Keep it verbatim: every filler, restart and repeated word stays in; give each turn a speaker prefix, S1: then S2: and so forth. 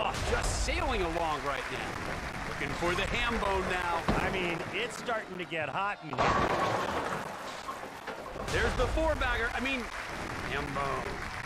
S1: Oh, just sailing along right now. Looking for the ham bone now.
S2: I mean, it's starting to get hot in here.
S1: There's the four bagger. I mean, ham bone.